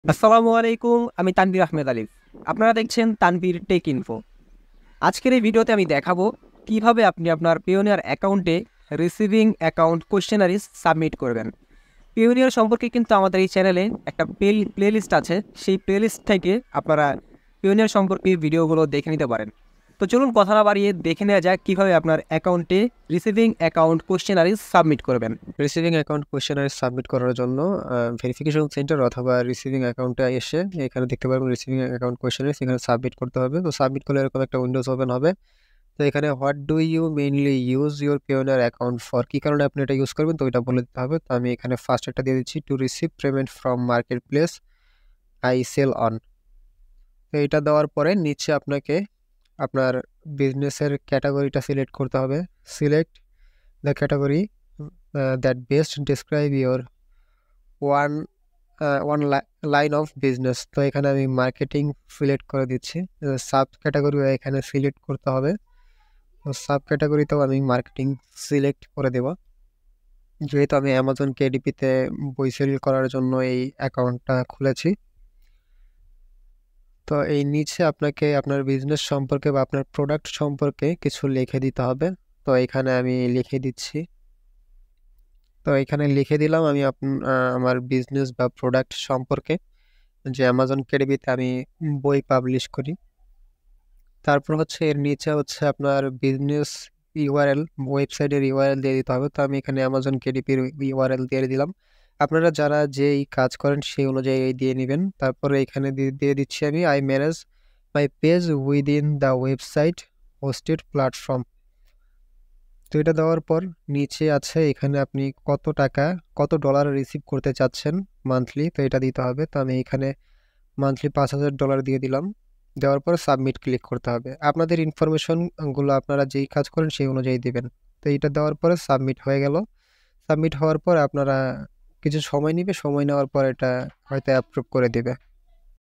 আসসালামু আলাইকুম, আমি তানভীর আহমেদ আলিফ। আপনারা দেখছেন তানভীর টেক ইনফো। আজকের এই ভিডিওতে আমি দেখাবো কিভাবে আপনি আপনার পিওনিয়ার অ্যাকাউন্টে রিসিভিং অ্যাকাউন্ট কোশ্চেনারিজ সাবমিট করবেন। পিওনিয়ার সম্পর্কে কিন্তু আমাদের এই চ্যানেলে একটা প্লেলিস্ট আছে, সেই প্লেলিস্ট থেকে আপনারা পিওনিয়ার সম্পর্কে ভিডিওগুলো দেখে নিতে পারেন। তো চলুন কথা না বাড়িয়ে দেখে নেওয়া যাক কীভাবে আপনার অ্যাকাউন্টে রিসিভিং অ্যাকাউন্ট কোশ্চেনারিজ সাবমিট করবেন। রিসিভিং অ্যাকাউন্ট কোয়েশ্চেনার সাবমিট করার জন্য ভেরিফিকেশন সেন্টার অথবা রিসিভিং অ্যাকাউন্টে এসে এখানে দেখতে পারবেন রিসিভিং অ্যাকাউন্ট কোয়েশ্চেনার, এখানে সাবমিট করতে হবে। তো সাবমিট করলে এরকম একটা উইন্ডোজ ওপেন হবে। তো এখানে what do you mainly use your Payoneer account for, কী কারণে আপনি এটা ইউজ করবেন তো এটা বলে দিতে হবে। তো আমি এখানে ফার্স্ট একটা দিয়ে দিচ্ছি, to receive payment from marketplace I sell on. তো এটা দেওয়ার পরে নিচে আপনাকে আপনার বিজনেসের ক্যাটাগরিটা সিলেক্ট করতে হবে। Select the category that best describe your one one line of business. তো এখানে আমি মার্কেটিং সিলেক্ট করে দিচ্ছি। সাব ক্যাটাগরিও এখানে সিলেক্ট করতে হবে। তো সাব ক্যাটাগরিতেও আমি মার্কেটিং সিলেক্ট করে দেব, যেহেতু আমি অ্যামাজন কেডিপিতে বই সেল করার জন্য এই অ্যাকাউন্টটা খুলেছি। তো এই নিচে আপনাকে আপনার বিজনেস সম্পর্কে বা আপনার প্রোডাক্ট সম্পর্কে কিছু লিখে দিতে হবে। তো এখানে আমি লিখে দিচ্ছি। তো এখানে লিখে দিলাম আমি আমার বিজনেস বা প্রোডাক্ট সম্পর্কে, যে অ্যামাজন কেডিবিতে আমি বই পাবলিশ করি। তারপর হচ্ছে এর নিচে হচ্ছে আপনার বিজনেস ইউআরএল, ওয়েবসাইটের ইউআরএল দিয়ে দিতে হবে। তো আমি এখানে অ্যামাজন কেডিপির ইউআরএল দিয়ে দিলাম। আপনারা যারা যেই কাজ করেন সেই অনুযায়ী দিয়ে নেবেন। তারপরে এখানে দিয়ে দিচ্ছি আমি I manage my page within the website hosted platform. তো এটা দেওয়ার পর নিচে আছে এখানে আপনি কত ডলার রিসিভ করতে চাচ্ছেন মান্থলি, তো এটা দিতে হবে। তো আমি এখানে মান্থলি $5,000 দিয়ে দিলাম। দেওয়ার পর সাবমিট ক্লিক করতে হবে। আপনাদের ইনফরমেশনগুলো আপনারা যেই কাজ করেন সেই অনুযায়ী দেবেন। তো এটা দেওয়ার পরে সাবমিট হয়ে গেল। সাবমিট হওয়ার পর আপনারা কিছু সময় নেবে, সময় নেওয়ার পর এটা হয়তো অ্যাপ্রুভ করে দেবে।